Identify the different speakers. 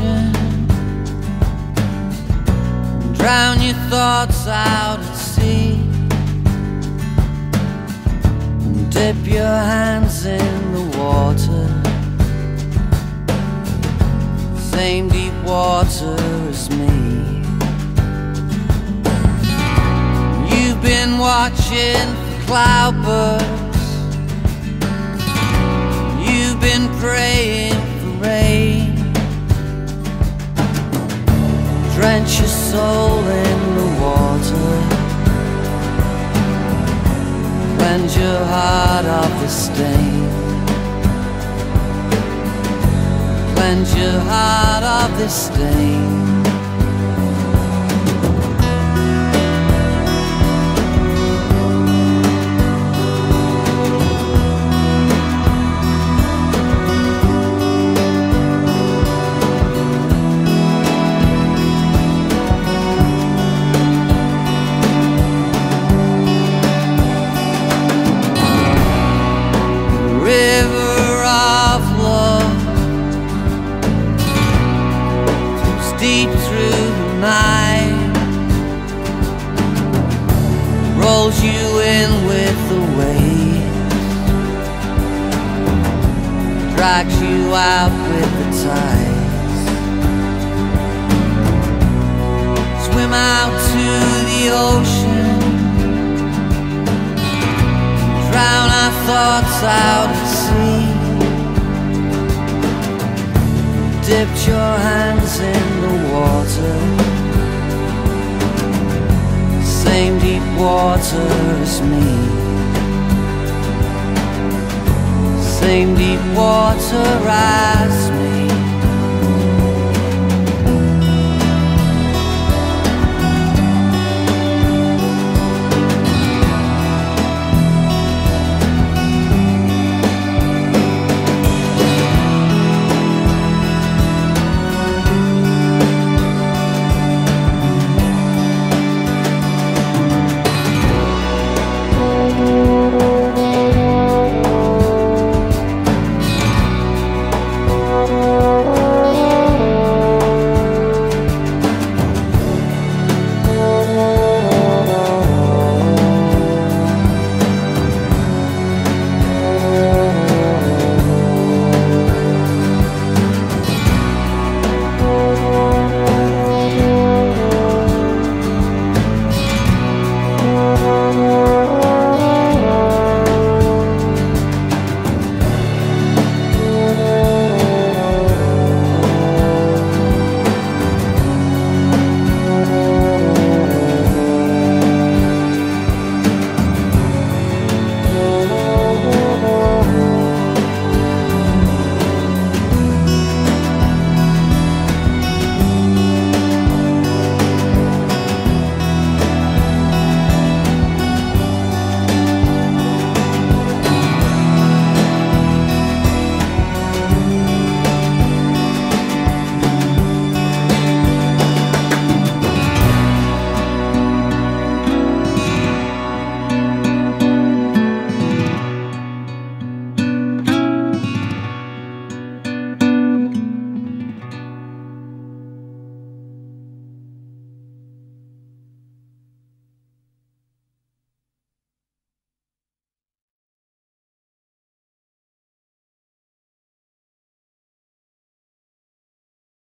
Speaker 1: ocean, drown your thoughts out at sea, dip your hands in the water, same deep water as me. You've been watching for cloudbursts, you've been praying for rain. Drench your soul in the water, cleanse your heart of the stain, cleanse your heart of the stain. River of love flows deep through the night, rolls you in with the waves, drags you out with the tides. Swim out to the ocean, drown our thoughts out at sea, dipped your hands in the water, same deep water as me, same deep water as me.